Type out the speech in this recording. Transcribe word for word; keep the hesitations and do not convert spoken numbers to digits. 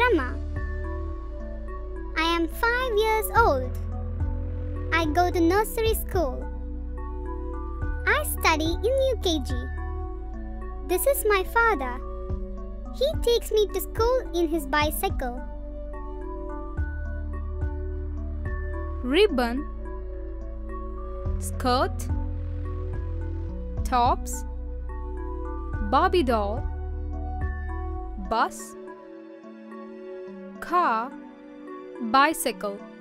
Rama. I am five years old. I go to nursery school. I study in U K G. This is my father. He takes me to school in his bicycle. Ribbon, skirt, tops, Barbie doll, bus, car, bicycle.